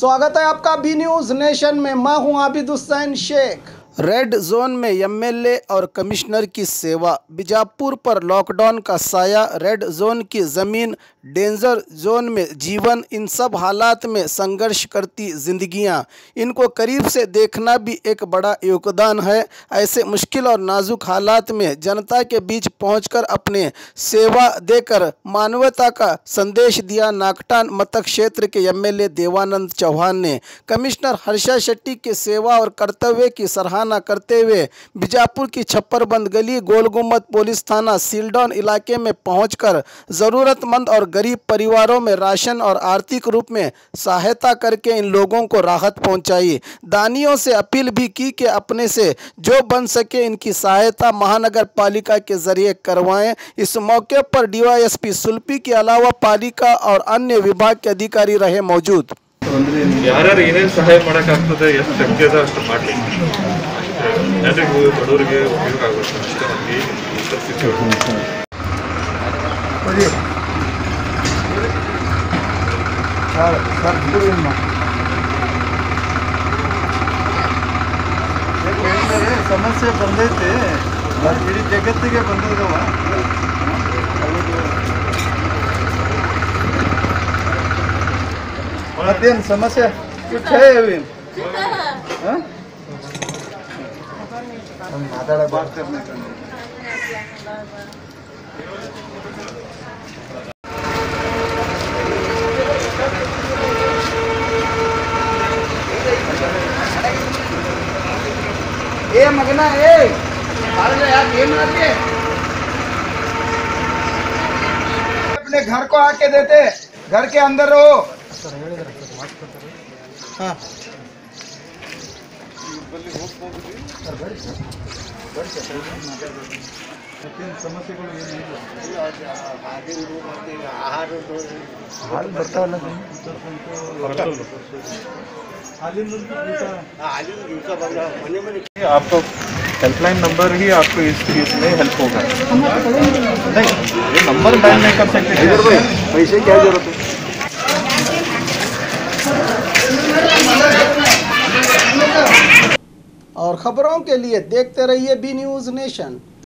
स्वागत है आपका बी न्यूज नेशन में। मैं हूं आबिद हुसैन शेख। रेड जोन में एमएलए और कमिश्नर की सेवा। बीजापुर पर लॉकडाउन का साया। रेड जोन की ज़मीन, डेंजर जोन में जीवन, इन सब हालात में संघर्ष करती जिंदगियां, इनको करीब से देखना भी एक बड़ा योगदान है। ऐसे मुश्किल और नाजुक हालात में जनता के बीच पहुंचकर अपने सेवा देकर मानवता का संदेश दिया नागटान मतक क्षेत्र के एमएलए देवानंद चौहान ने। कमिश्नर हर्षा शेट्टी की सेवा और कर्तव्य की सराहना करते हुए बीजापुर की छप्परबंद गली, गोल गुम्बद पुलिस थाना, सीलडाउन इलाके में पहुंचकर जरूरतमंद और गरीब परिवारों में राशन और आर्थिक रूप में सहायता करके इन लोगों को राहत पहुंचाई। दानियों से अपील भी की कि अपने से जो बन सके इनकी सहायता महानगर पालिका के जरिए करवाएं। इस मौके पर डीवाईएसपी सुल्पी के अलावा पालिका और अन्य विभाग के अधिकारी रहे मौजूद। ಯಾರ್ಯಾರು ಏನೇನು ಸಹಾಯ ಮಾಡೋಕ್ಕಾಗ್ತದೆ, ಎಷ್ಟು ಶಕ್ತಿ ಅದ ಅಷ್ಟು ಮಾಡಲಿ, ಜನರಿಗೂ ಬಡವರಿಗೆ ಉಪಯೋಗ ಆಗುತ್ತೆ ಅಷ್ಟೇ ನಮಗೆ ಈ ಪರಿಸ್ಥಿತಿ. ಸಮಸ್ಯೆ ಬಂದೈತೆ, ಇಡೀ ಜಗತ್ತಿಗೆ ಬಂದಿದ್ದಾವ. मतेन समस्या कुछ है अभी? हाँ? बात करने का ए मगना ए यार गेम आके अपने घर को आके देते, घर के अंदर रहो। हाँ ಸಮಸ್ಯೆಗಳು ಏನಿಲ್ಲ. आपको हेल्पलाइन नंबर ही आपको इस चीज में हेल्प होगा। नहीं, ये नंबर डायल नहीं कर सकते, पैसे क्या जरूरत है? और खबरों के लिए देखते रहिए बी न्यूज नेशन।